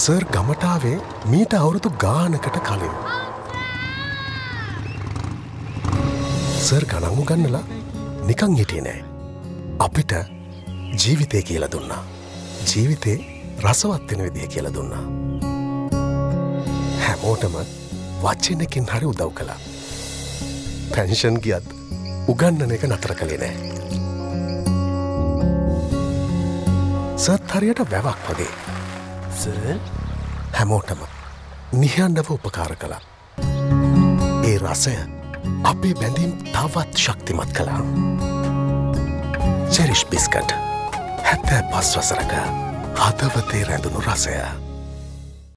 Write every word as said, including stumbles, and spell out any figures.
Sir ගමටාවේ මීට අවුරුදු ගානකට කලින්. සර් ගණන් උගන්නලා නිකන් හිටියේ නෑ. අපිට ජීවිතය කියලා දුන්නා. ජීවිතේ රසවත් වෙන විදිය කියලා දුන්නා. හැමෝටම වචනකින් හරි උදව් කළා. පෙන්ෂන් ගියත් උගන්නන එක නතර කළේ නෑ. සර් හරියට වැවක් වගේ. සර් හැමෝටම නිහඬව උපකාර කළා. ඒ රසය අපේ බැඳීම් තවත් ශක්තිමත් කළා. චෙරිෂ් බිස්කට් හැත්තෑ පස් වසරක හදවතේ රැඳුණු රසය.